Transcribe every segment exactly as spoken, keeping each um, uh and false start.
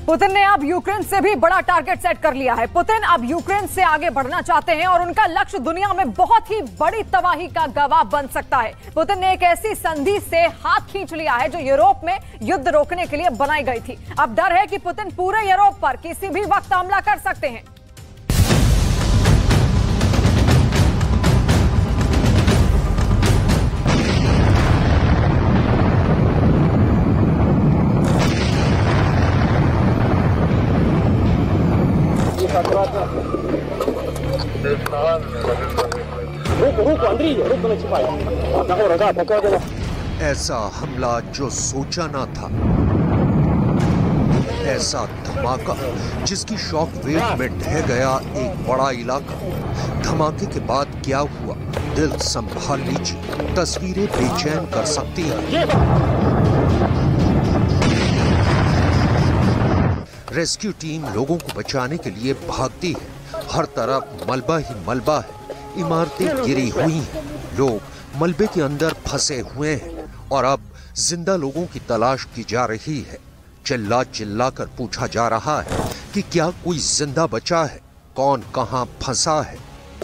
Putin ने अब Ukraine से भी बड़ा टारगेट सेट कर लिया है। पुतिन अब यूक्रेन से आगे बढ़ना चाहते हैं और उनका लक्ष्य दुनिया में बहुत ही बड़ी तबाही का गवाह बन सकता है। पुतिन ने एक ऐसी संधि से हाथ खींच लिया है जो यूरोप में युद्ध रोकने के लिए बनाई गई थी। अब डर है कि पुतिन पूरे यूरोप पर किसी भी वक्त हमला कर सकते हैं। ऐसा हमला जो सोचा ना था, ऐसा धमाका जिसकी शॉक वेव में ढह गया एक बड़ा इलाका। धमाके के बाद क्या हुआ, दिल संभाल लीजिए, तस्वीरें बेचैन कर सकती हैं। रेस्क्यू टीम लोगों को बचाने के लिए भागती है। हर तरफ मलबा ही मलबा है, इमारतें गिरी हुई हैं, लोग मलबे के अंदर फंसे हुए हैं और अब जिंदा लोगों की तलाश की जा रही है। चिल्ला चिल्ला कर पूछा जा रहा है कि क्या कोई जिंदा बचा है, कौन कहां फंसा है।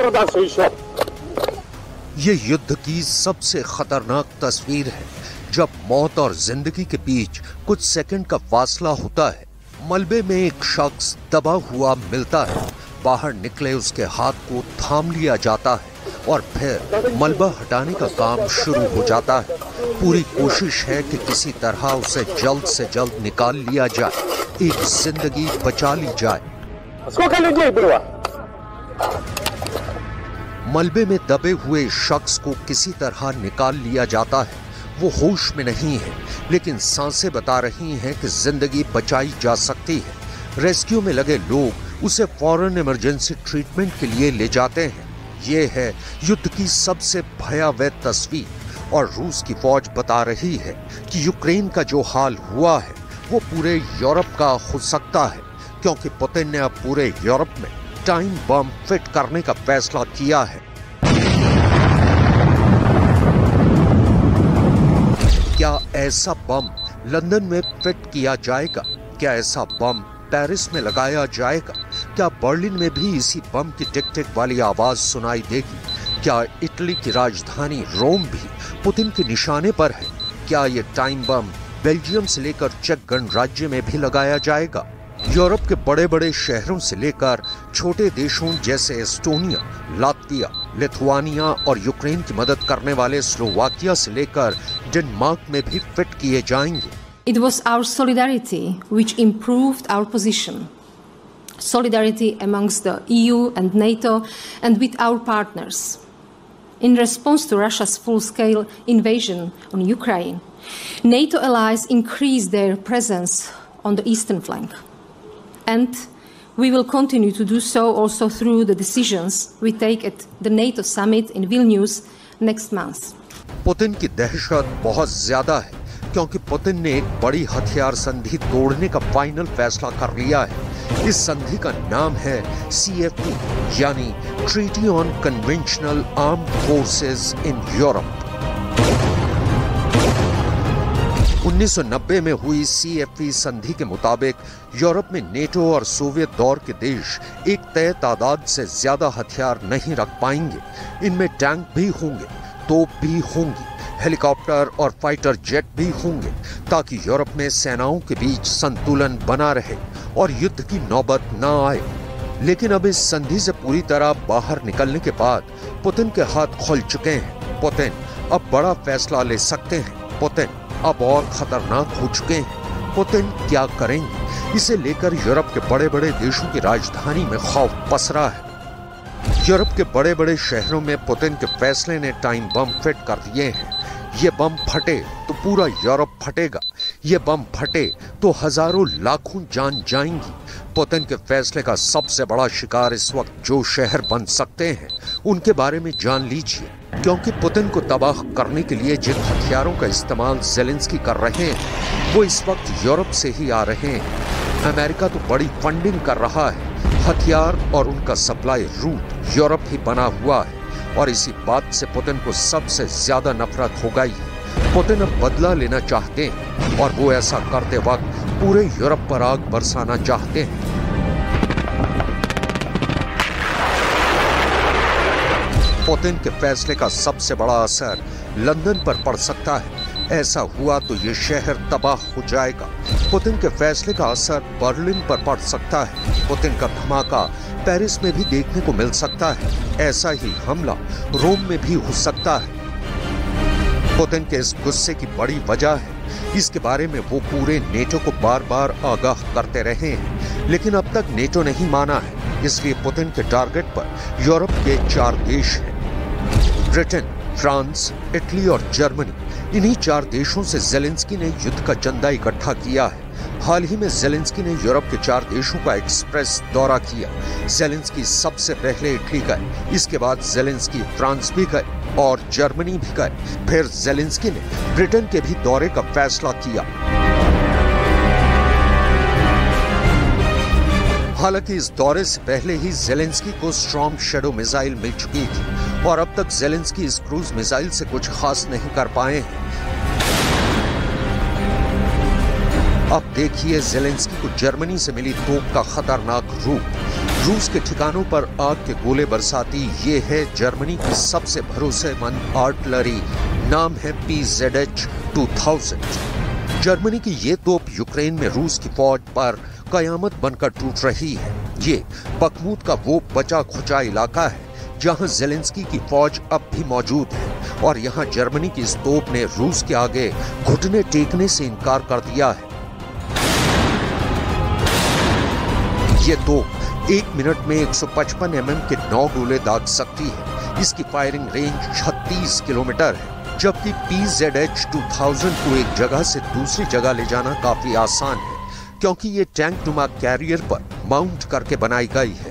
ये युद्ध की सबसे खतरनाक तस्वीर है, जब मौत और जिंदगी के बीच कुछ सेकंड का फासला होता है। मलबे में एक शख्स दबा हुआ मिलता है, बाहर निकले उसके हाथ को थाम लिया जाता है और फिर मलबा हटाने का काम शुरू हो जाता है। पूरी कोशिश है कि किसी तरह उसे जल्द से जल्द निकाल लिया जाए, एक जिंदगी बचा ली जाए। मलबे में दबे हुए शख्स को किसी तरह निकाल लिया जाता है। वो होश में नहीं है, लेकिन सांसें बता रही हैं कि जिंदगी बचाई जा सकती है। रेस्क्यू में लगे लोग उसे फौरन इमरजेंसी ट्रीटमेंट के लिए ले जाते हैं। ये है युद्ध की सबसे भयावह तस्वीर और रूस की फौज बता रही है कि यूक्रेन का जो हाल हुआ है वो पूरे यूरोप का हो सकता है, क्योंकि पुतिन ने अब पूरे यूरोप में टाइम बम फिट करने का फैसला किया है। क्या ऐसा बम लंदन में फिट किया जाएगा? क्या ऐसा बम पेरिस में लगाया जाएगा? क्या बर्लिन में भी इसी बम की टिक टिक वाली आवाज सुनाई देगी? क्या इटली की राजधानी रोम भी पुतिन के निशाने पर है? क्या ये टाइम बम बेल्जियम से लेकर चेक गणराज्य में भी लगाया जाएगा? यूरोप के बड़े बड़े शहरों से लेकर छोटे देशों जैसे एस्टोनिया, लात्विया, लिथुआनिया और यूक्रेन की मदद करने वाले स्लोवाकिया से लेकर डेनमार्क में भी फिट किए जाएंगे। It was our solidarity which improved our position. Solidarity amongst the E U and NATO and with our partners. In response to Russia's full-scale invasion on Ukraine, NATO allies increased their presence on the eastern flank. And we will continue to do so also through the decisions we take at the NATO summit in Vilnius next month. Putin की दहशत बहुत ज्यादा है, क्योंकि Putin ने एक बड़ी हथियार संधि तोड़ने का फाइनल फैसला कर लिया है। इस संधि का नाम है सी एफ ई, यानी treaty on conventional armed forces in Europe. उन्नीस सौ नब्बे में हुई सी एफ ई संधि के मुताबिक यूरोप में नेटो और सोवियत दौर के देश एक तय तादाद से ज्यादा हथियार नहीं रख पाएंगे। इनमें टैंक भी होंगे, तोप भी होंगी, हेलीकॉप्टर और फाइटर जेट भी होंगे, ताकि यूरोप में सेनाओं के बीच संतुलन बना रहे और युद्ध की नौबत न आए। लेकिन अब इस संधि से पूरी तरह बाहर निकलने के बाद पुतिन के हाथ खुल चुके हैं। पुतिन अब बड़ा फैसला ले सकते हैं। पुतिन अब और खतरनाक हो चुके हैं। पुतिन क्या करेंगे, इसे लेकर यूरोप के बड़े बड़े देशों की राजधानी में खौफ पसरा है। यूरोप के बड़े बड़े शहरों में पुतिन के फैसले ने टाइम बम फिट कर दिए हैं। ये बम फटे तो पूरा यूरोप फटेगा, ये बम फटे तो हजारों लाखों जान जाएंगी। पुतिन के फैसले का सबसे बड़ा शिकार इस वक्त जो शहर बन सकते हैं, उनके बारे में जान लीजिए, क्योंकि पुतिन को तबाह करने के लिए जिन हथियारों का इस्तेमाल ज़ेलेंस्की कर रहे हैं, वो इस वक्त यूरोप से ही आ रहे हैं। अमेरिका तो बड़ी फंडिंग कर रहा है। हथियार और उनका सप्लाई रूट यूरोप ही बना हुआ है, और इसी बात से पुतिन को सबसे ज्यादा नफरत हो गई है। पुतिन अब बदला लेना चाहते हैं, और वो ऐसा करते वक्त पूरे यूरोप पर आग बरसाना चाहते हैं। पुतिन के फैसले का सबसे बड़ा असर लंदन पर पड़ सकता है। ऐसा हुआ तो ये शहर तबाह हो जाएगा। पुतिन के फैसले का असर बर्लिन पर पड़ सकता है। पुतिन का धमाका पेरिस में भी देखने को मिल सकता है। ऐसा ही हमला रोम में भी हो सकता है। पुतिन के इस गुस्से की बड़ी वजह है, इसके बारे में वो पूरे नेटो को बार बार आगाह करते रहे हैं, लेकिन अब तक नेटो नहीं माना है। इसलिए पुतिन के टारगेट पर यूरोप के चार देश हैं, ब्रिटेन, फ्रांस, इटली और जर्मनी। इन्हीं चार देशों से जेलेंस्की ने युद्ध का चंदा इकट्ठा किया है। हाल ही में जेलेंस्की ने यूरोप के चार देशों का एक्सप्रेस दौरा किया। जेलेंस्की सबसे पहले इटली गए, इसके बाद जेलेंस्की फ्रांस भी गए और जर्मनी भी गए। फिर जेलेंस्की ने ब्रिटेन के भी दौरे का फैसला किया। हालांकि इस दौरे से पहले ही जेलेंस्की को स्टॉर्म शैडो मिसाइल मिल चुकी थी और अब तक जेलेंस्की इस क्रूज मिसाइल से कुछ खास नहीं कर पाए हैं। अब देखिए जेलेंस्की को जर्मनी से मिली तोप का खतरनाक रूप। रूस के ठिकानों पर आग के गोले बरसाती ये है जर्मनी की सबसे भरोसेमंद आर्टिलरी। नाम है P Z H two thousand. Germany की ये तोप यूक्रेन में रूस की फौज पर कयामत बनकर टूट रही है। ये बखमूत का वो बचा खुचा इलाका है जहां जेलेंस्की की फौज अब भी मौजूद है और यहां जर्मनी की इस तोप ने रूस के आगे घुटने टेकने से इनकार कर दिया है। ये तोप एक मिनट में एक सौ पचपन एम एम के नौ गोले दाग सकती है। इसकी फायरिंग रेंज छत्तीस किलोमीटर है, जबकि P Z H two thousand को एक जगह से दूसरी जगह ले जाना काफी आसान है, क्योंकि ये टैंक नुमा कैरियर पर माउंट करके बनाई गई है।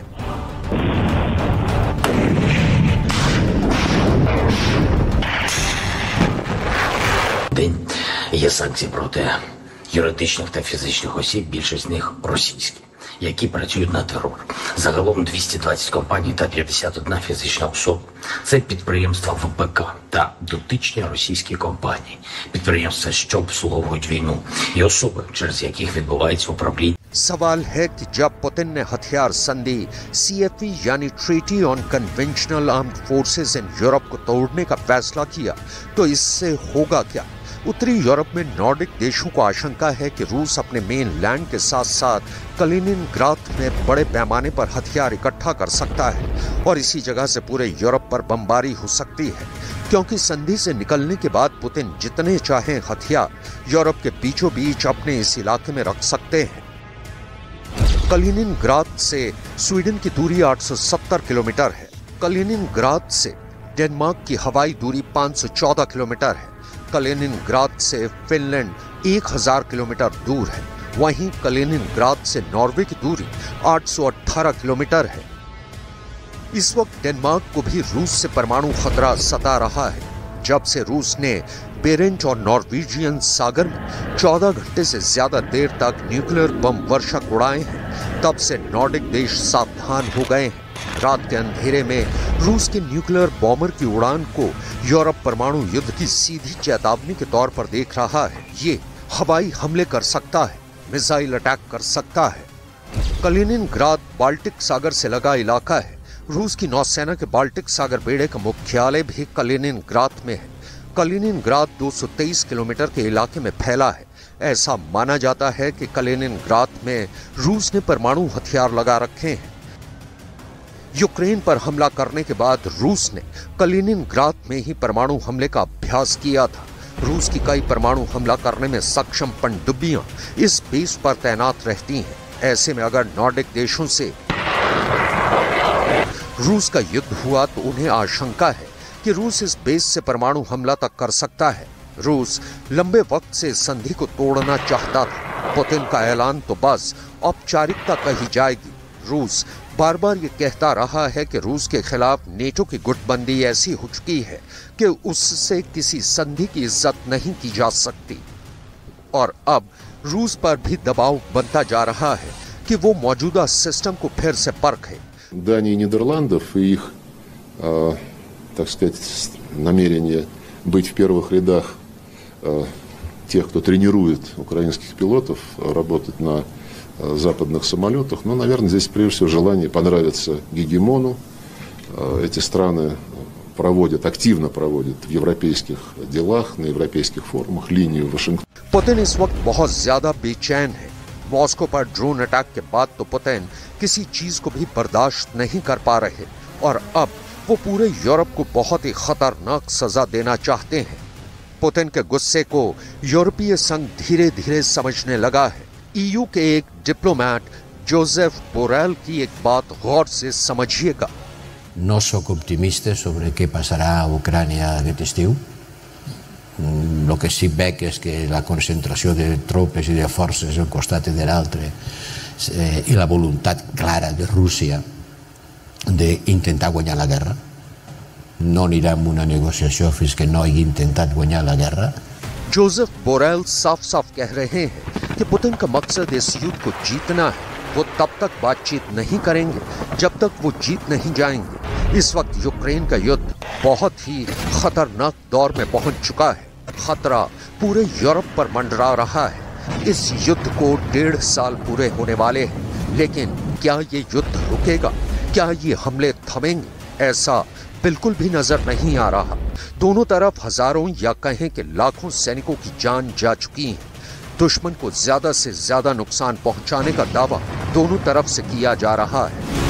День є санкції проти юридичних та фізичних осіб, більшість з них російські, які працюють на терор. Загалом двісті двадцять компаній та п'ятдесят одна фізична особа. Це підприємства ВПК та дотичні російські компанії. Підприємства, що обслуговують війну, і особи, через яких відбувається управління. सवाल है कि जब पुतिन ने हथियार संधि सी एफ ई यानी treaty on conventional armed forces in Europe को तोड़ने का फैसला किया तो इससे होगा क्या? उत्तरी यूरोप में नॉर्डिक देशों को आशंका है कि रूस अपने मेन लैंड के साथ साथ कलिनिनग्राद में बड़े पैमाने पर हथियार इकट्ठा कर सकता है और इसी जगह से पूरे यूरोप पर बमबारी हो सकती है, क्योंकि संधि से निकलने के बाद पुतिन जितने चाहें हथियार यूरोप के बीचों बीच अपने इस इलाके में रख सकते हैं। कलिनिनग्राद से स्वीडन की दूरी आठ सौ सत्तर किलोमीटर है। कलिनिनग्राद से डेनमार्क की हवाई दूरी पाँच सौ चौदह किलोमीटर है। कलिनिनग्राद से फिनलैंड एक हज़ार किलोमीटर दूर है। वहीं कलिनिनग्राद से नॉर्वे की दूरी आठ सौ अठारह किलोमीटर है। इस वक्त डेनमार्क को भी रूस से परमाणु खतरा सता रहा है। जब से रूस ने बेरेंट और नॉर्वेजियन सागर में चौदह घंटे से ज्यादा देर तक न्यूक्लियर बम वर्षक उड़ाए हैं, तब से नॉर्डिक देश सावधान हो गए हैं। रात के अंधेरे में रूस के न्यूक्लियर बॉम्बर की उड़ान को यूरोप परमाणु युद्ध की सीधी चेतावनी के तौर पर देख रहा है। ये हवाई हमले कर सकता है, मिसाइल अटैक कर सकता है। कलिनिनग्राद बाल्टिक सागर से लगा इलाका है। रूस की नौसेना के बाल्टिक सागर बेड़े का मुख्यालय भी कलिनिनग्राद में है। कलिनिनग्राद दो सौ तेईस किलोमीटर के इलाके में फैला है। ऐसा माना जाता है कि कलिनिनग्राद में रूस ने परमाणु हथियार लगा रखे हैं। यूक्रेन पर हमला करने के बाद रूस ने कलिनिनग्राद में ही परमाणु हमले का अभ्यास किया था। रूस की कई परमाणु हमला करने में सक्षम पनडुब्बियां इस बेस पर तैनात रहती हैं। ऐसे में अगर नॉर्डिक देशों से रूस का युद्ध हुआ तो उन्हें आशंका है कि रूस इस बेस से परमाणु हमला तक कर सकता है। रूस लंबे वक्त से संधि को तोड़ना चाहता था। पुतिन का ऐलान तो बस औपचारिकता कही जाएगी। रूस बार बार ये कहता रहा है कि रूस के खिलाफ नेटो की गुटबंदी ऐसी हो चुकी है कि उससे किसी संधि की इज्जत नहीं की जा सकती और अब रूस पर भी दबाव बनता जा रहा है कि वो मौजूदा सिस्टम को फिर से परखे। Дании и Нидерландов и их, э, так сказать, намерение быть в первых рядах э, тех, кто тренирует украинских пилотов работать на западных самолетах. Но, наверное, здесь прежде всего желание понравиться гегемону. Эти страны проводят, активно проводят в европейских делах, на европейских форумах линию Вашингтон. पुतिन इस वक्त बहुत ज्यादा बेचैन है। मॉस्को पर ड्रोन अटैक के बाद तो पुतिन किसी चीज को भी बर्दाश्त नहीं कर पा रहे और अब वो पूरे यूरोप को बहुत ही खतरनाक सजा देना चाहते हैं। पुतिन के गुस्से को यूरोपीय संघ धीरे धीरे समझने लगा है। ईयू के एक डिप्लोमेट जोसेफ बोरेल की एक बात गौर से समझिएगा। No soc optimista sobre què passarà a Ucrània aquest estiu. El que sí veig és que la concentració de tropes i de forces d'un costat i de l'altre eh, i la voluntat clara de Rússia d'intentar guanyar la guerra. No anirà en una negociació fins que no hagi intentat guanyar la guerra. Josep Borrell साफ साफ कह रहे हैं कि Putin का मकसद इस युद्ध को जीतना है। वो तब तक बातचीत नहीं करेंगे जब तक वो जीत नहीं जाएंगे। इस वक्त यूक्रेन का युद्ध बहुत ही खतरनाक दौर में पहुंच चुका है। खतरा पूरे यूरोप पर मंडरा रहा है। इस युद्ध को डेढ़ साल पूरे होने वाले हैं, लेकिन क्या ये युद्ध रुकेगा? क्या ये हमले थमेंगे? ऐसा बिल्कुल भी नजर नहीं आ रहा। दोनों तरफ हजारों या कहें कि लाखों सैनिकों की जान जा चुकी है। दुश्मन को ज्यादा से ज्यादा नुकसान पहुंचाने का दावा दोनों तरफ से किया जा रहा है।